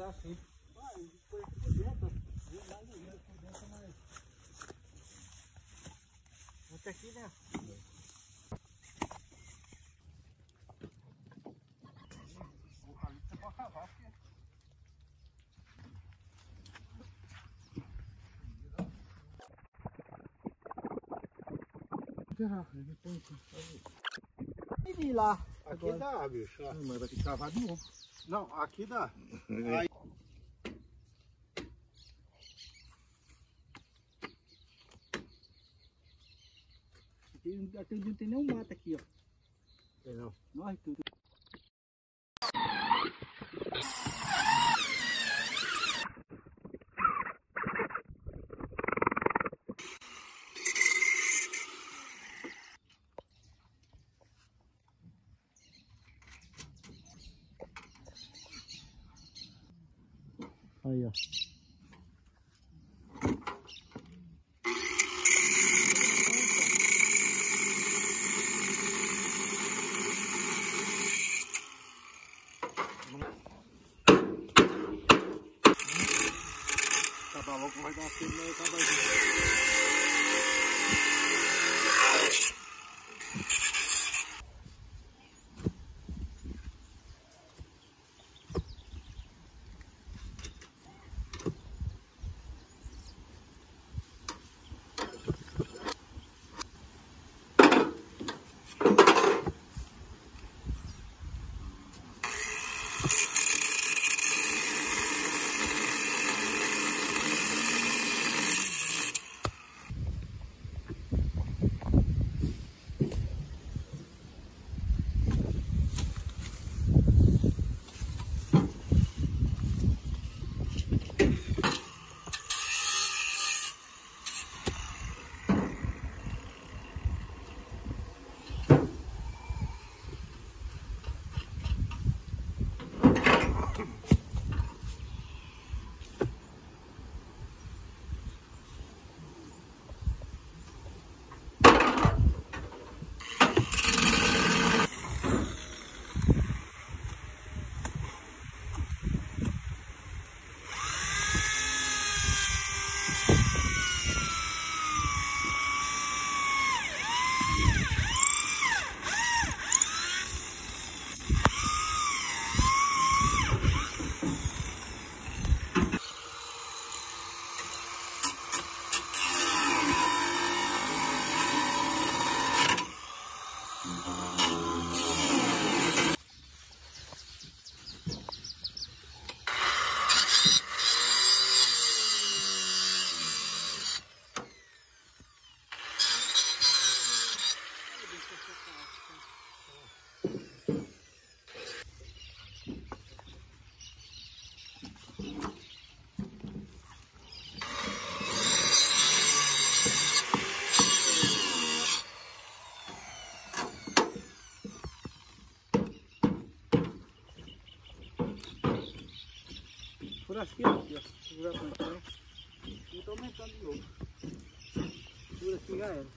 tá assim. Vai, depois por dentro. Vem mais ainda por dentro, mas... Até aqui, né? O palito você pode cavar, porque... E lá. Aqui Agora. dá, bicho. Ó. Mas vai ter que cavar de novo. Não, aqui dá. Aí. Aqui não tem nenhum mato aqui, ó. Tem não. Nós tudo. Aí, ó. Acabar logo, vai dar uma filha, mas acaba Por aqui, ó. Segurar pra entrar. E tô aumentando de novo. Por aqui já era.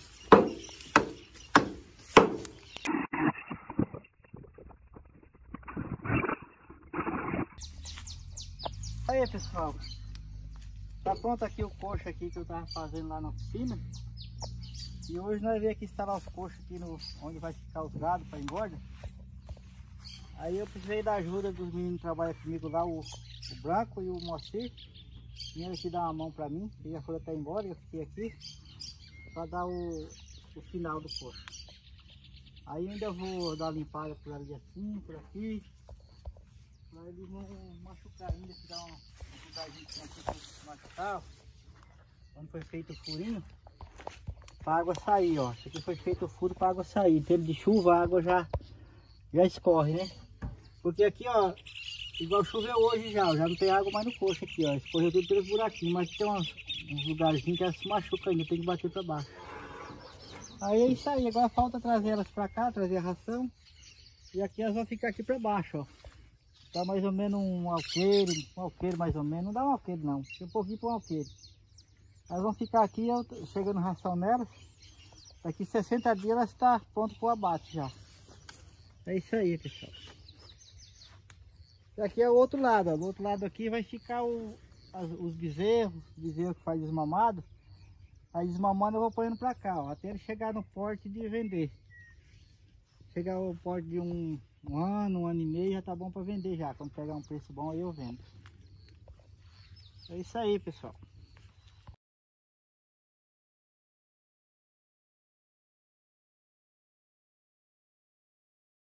Aí, pessoal. Tá pronto aqui o coxo aqui que eu tava fazendo lá na oficina. E hoje nós viemos aqui instalar os coxos aqui no, onde vai ficar os gados para engorda. Aí eu precisei da ajuda dos meninos que trabalham comigo lá, o Branco e o Moacir. Vieram aqui dar uma mão para mim, eles já foram até embora, eu fiquei aqui para dar o final do coxo. Aí ainda vou dar uma limpada por ali assim, por aqui, para eles não machucar ainda, que dá um lugarzinho aqui para machucar, ó. Quando foi feito o furinho, para a água sair, ó. Isso aqui foi feito o furo para a água sair. Em tempo de chuva a água já escorre, né? Porque aqui, ó, igual choveu hoje já não tem água mais no coxo aqui, ó. Escorreu tudo pelos buraquinhos, mas tem uns lugarzinhos que elas se machucam ainda, tem que bater para baixo. Aí é isso aí, agora falta trazer elas para cá, trazer a ração. E aqui elas vão ficar aqui para baixo, ó. Dá mais ou menos um alqueire mais ou menos. Não dá um alqueire não, tem um pouquinho para um alqueire. Elas vão ficar aqui, eu chegando ração nelas. Daqui 60 dias elas estão prontas para o abate já. É isso aí, pessoal. Aqui é o outro lado, ó. Do outro lado aqui vai ficar os bezerros que faz desmamado. Aí desmamando eu vou pôr pra cá, ó, até ele chegar no porte de vender. Chegar ao porte de um ano e meio já tá bom para vender já. Quando pegar um preço bom aí eu vendo. É isso aí, pessoal.